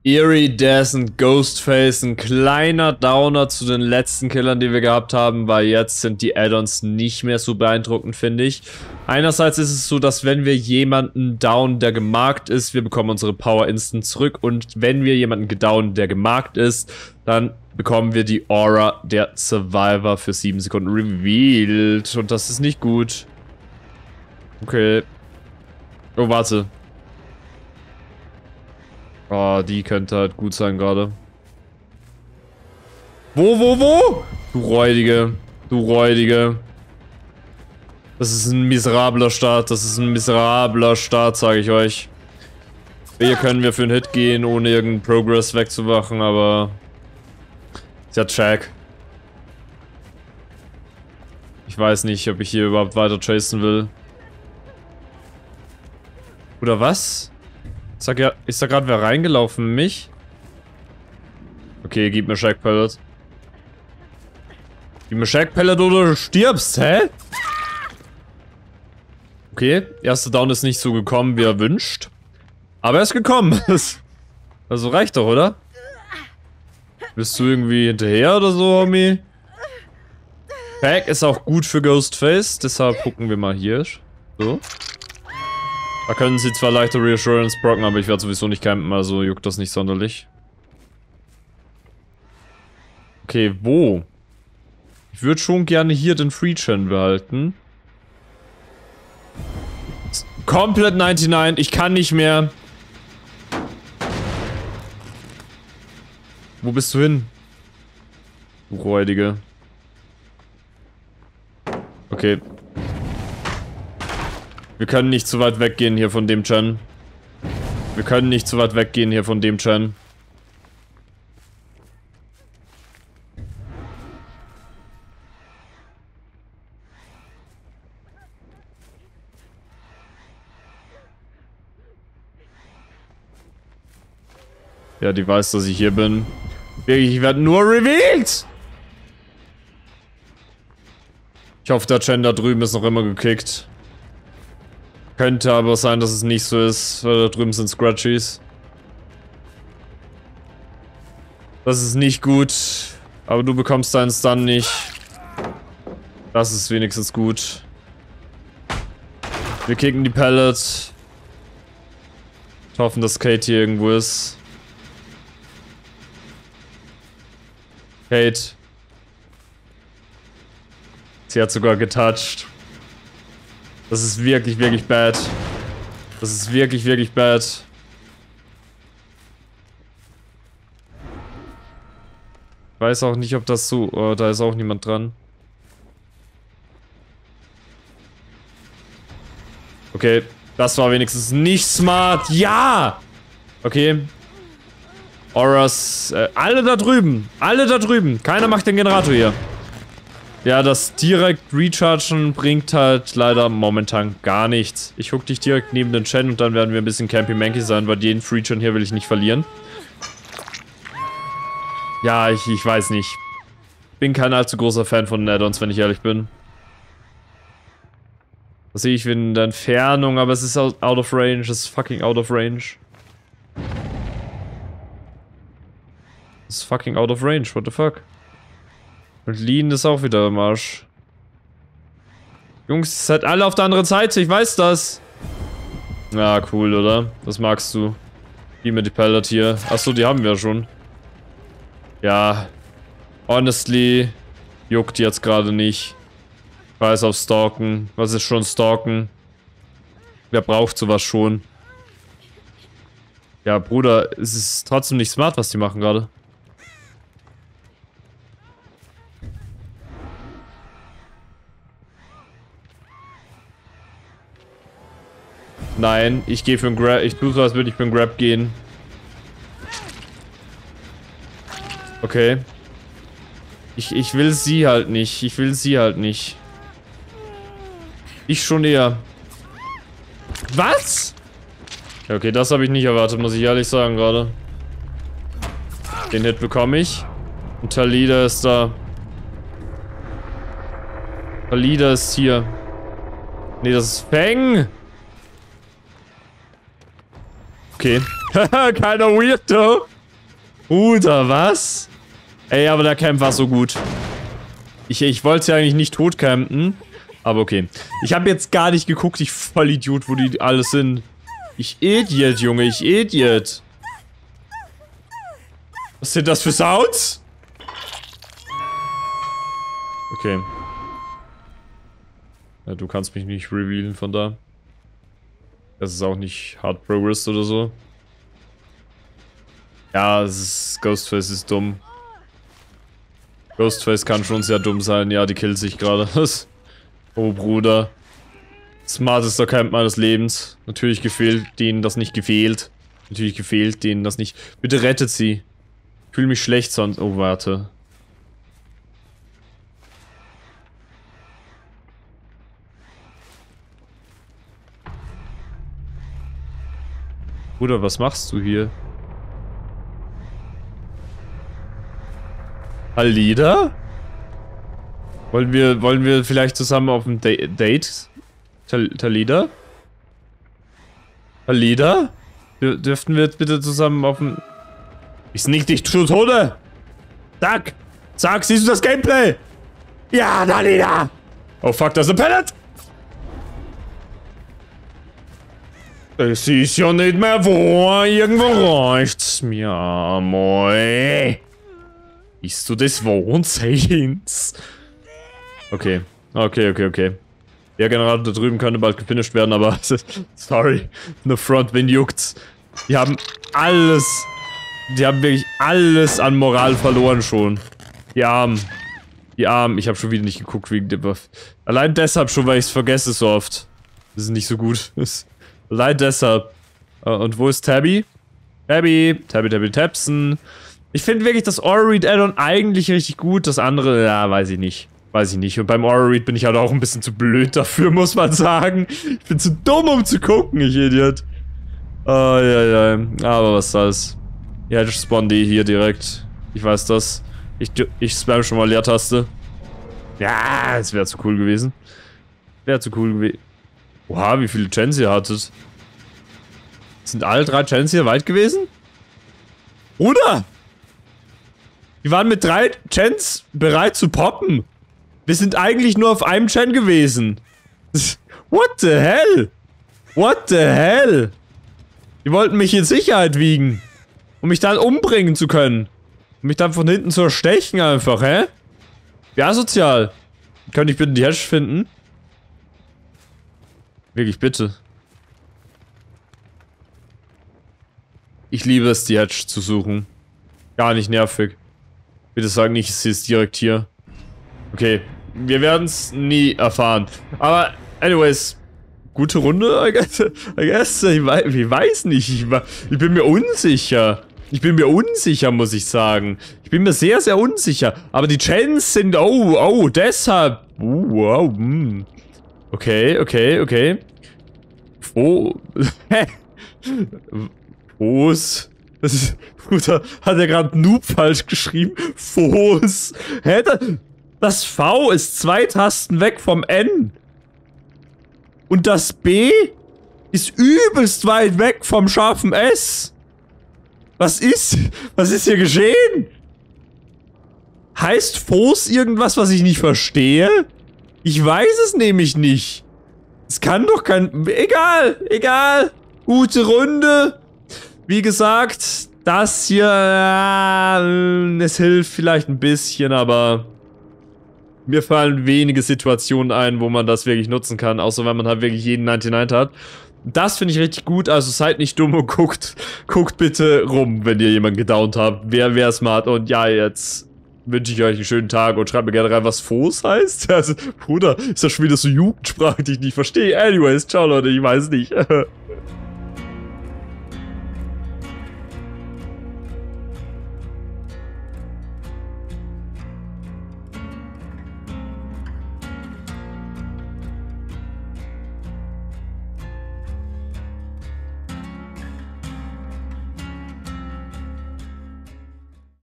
Iridescent, Ghostface, ein kleiner Downer zu den letzten Killern, die wir gehabt haben, weil jetzt sind die Add-ons nicht mehr so beeindruckend, finde ich. Einerseits ist es so, dass wenn wir jemanden down, der gemarkt ist, wir bekommen unsere Power instant zurück, und wenn wir jemanden gedown, der gemarkt ist, dann bekommen wir die Aura der Survivor für 7 Sekunden revealed, und das ist nicht gut. Okay. Oh, warte. Oh, die könnte halt gut sein gerade. Wo? Du Räudige. Du Räudige. Das ist ein miserabler Start. Das ist ein miserabler Start, sage ich euch. Hier können wir für einen Hit gehen, ohne irgendeinen Progress wegzumachen, aber... Ist ja check. Ich weiß nicht, ob ich hier überhaupt weiter chasen will. Oder was? Ist da gerade wer reingelaufen? Mich? Okay, gib mir Shack Pellet. Gib mir Shack Pellet oder du stirbst, hä? Okay, erster Down ist nicht so gekommen, wie erwünscht. Aber er ist gekommen. Also reicht doch, oder? Bist du irgendwie hinterher oder so, Homie? Pack ist auch gut für Ghostface, deshalb gucken wir mal hier. So. Da können sie zwar leichter Reassurance brocken, aber ich werde sowieso nicht campen, also juckt das nicht sonderlich. Okay, wo? Ich würde schon gerne hier den Free-Chan behalten. Komplett 99, ich kann nicht mehr. Wo bist du hin? Du Räudige. Okay. Wir können nicht zu weit weggehen hier von dem Chan. Wir können nicht zu weit weggehen hier von dem Chan. Ja, die weiß, dass ich hier bin. Ich werde nur revealed! Ich hoffe, der Chan da drüben ist noch immer gekickt. Könnte aber sein, dass es nicht so ist, weil da drüben sind Scratchies. Das ist nicht gut. Aber du bekommst deinen Stun nicht. Das ist wenigstens gut. Wir kicken die Pellets. Ich hoffe, dass Kate hier irgendwo ist. Kate. Sie hat sogar getouched. Das ist wirklich, wirklich bad. Das ist wirklich, wirklich bad. Ich weiß auch nicht, ob das so... Oh, da ist auch niemand dran. Okay, das war wenigstens nicht smart. Ja! Okay. Auras... alle da drüben. Alle da drüben. Keiner macht den Generator hier. Ja, das direkt Rechargen bringt halt leider momentan gar nichts. Ich huck dich direkt neben den Chan und dann werden wir ein bisschen Campy-Manky sein, weil den Free-Chan hier will ich nicht verlieren. Ja, ich weiß nicht. Bin kein allzu großer Fan von den Add-ons, wenn ich ehrlich bin. Das sehe ich in der Entfernung, aber es ist out of range. Es ist fucking out of range. Es ist fucking out of range, what the fuck? Und Lean ist auch wieder im Arsch. Jungs, ihr seid alle auf der anderen Seite, ich weiß das. Ja, cool, oder? Das magst du. Gib mir die Pellet hier. Achso, die haben wir schon. Ja. Honestly. Juckt jetzt gerade nicht. Ich weiß auf Stalken. Was ist schon Stalken? Wer braucht sowas schon? Ja, Bruder, es ist trotzdem nicht smart, was die machen gerade. Nein, ich gehe für einen Grab. Ich tue so, als würde ich für einen Grab gehen. Okay. Ich will sie halt nicht. Ich will sie halt nicht. Ich schon eher. Was? Ja, okay, das habe ich nicht erwartet, muss ich ehrlich sagen gerade. Den Hit bekomme ich. Und Talida ist da. Talida ist hier. Nee, das ist Feng. Okay. Keiner Weirdo. Bruder, was? Ey, aber der Camp war so gut. Ich wollte ja eigentlich nicht tot campen. Aber okay. Ich habe jetzt gar nicht geguckt, ich Vollidiot, wo die alles sind. Ich Idiot, Junge, ich Idiot. Was sind das für Sounds? Okay. Ja, du kannst mich nicht revealen von da. Das ist auch nicht Hard Progress oder so. Ja, Ghostface ist dumm. Ghostface kann schon sehr dumm sein. Ja, die killt sich gerade. Oh, Bruder. Smartester Camp meines Lebens. Natürlich gefehlt denen das nicht gefehlt. Natürlich gefehlt denen das nicht. Bitte rettet sie. Ich fühle mich schlecht sonst. Oh, warte. Bruder, was machst du hier? Alida? Wollen wir vielleicht zusammen auf ein Date? Talida? Alida? Dürften wir jetzt bitte zusammen auf ein... Ich sneak dich zu Tode! Zack! Zack, siehst du das Gameplay? Ja, Talida! Oh fuck, das ist ein Pellet! Es ist ja nicht mehr wahr, irgendwo reicht's mir, moi. Bist du des Wohnseins? Okay. Okay. Der Generator da drüben könnte bald gefinisht werden, aber sorry. No front, wen juckt's? Die haben alles. Die haben wirklich alles an Moral verloren schon. Die Armen. Die Armen. Ich habe schon wieder nicht geguckt wegen dem Buff. Allein deshalb schon, weil ich es vergesse so oft. Das ist nicht so gut. Allein deshalb. Und wo ist Tabby? Tabby Tapson. Ich finde wirklich das Aura Reed Add-on eigentlich richtig gut. Das andere, ja, weiß ich nicht. Und beim Aura Reed bin ich halt auch ein bisschen zu blöd dafür, muss man sagen. Ich bin zu dumm, um zu gucken, ich Idiot. Ja. Aber was soll's. Ja, ich spawn die hier direkt. Ich weiß das. Ich spam schon mal Leertaste. Ja, es wäre zu cool gewesen. Oha, wie viele Gens ihr hattet. Sind alle 3 Gens hier weit gewesen? Bruder! Die waren mit 3 Gens bereit zu poppen. Wir sind eigentlich nur auf einem Gen gewesen. What the hell? What the hell? Die wollten mich in Sicherheit wiegen. Um mich dann umbringen zu können. Um mich dann von hinten zu erstechen einfach, hä? Wie asozial. Könnte ich bitte die Hash finden? Wirklich, bitte. Ich liebe es, die Hatch zu suchen. Gar nicht nervig. Bitte sag nicht, sie ist direkt hier. Okay, wir werden es nie erfahren. Aber, anyways, gute Runde, I guess. Ich weiß nicht. Ich bin mir unsicher. Muss ich sagen. Ich bin mir sehr, sehr unsicher. Aber die Gens sind, deshalb. Wow, Okay. Fos. Das ist, Bruder, hat er gerade Noob falsch geschrieben? Fos. Hä? Das V ist 2 Tasten weg vom N. Und das B ist übelst weit weg vom scharfen S. Was ist hier geschehen? Heißt Fos irgendwas, was ich nicht verstehe? Ich weiß es nämlich nicht. Es kann doch kein... Egal. Gute Runde. Wie gesagt, das hier... es hilft vielleicht ein bisschen, aber... Mir fallen wenige Situationen ein, wo man das wirklich nutzen kann. Außer wenn man halt wirklich jeden 99 hat. Das finde ich richtig gut. Also seid nicht dumm und guckt bitte rum, wenn ihr jemanden gedownt habt. Wer wäre smart? Und ja, jetzt... wünsche ich euch einen schönen Tag und schreibt mir gerne rein, was Fos heißt. Also, Bruder, ist das schon wieder so Jugendsprache, die ich nicht verstehe. Anyways, ciao Leute, ich weiß nicht.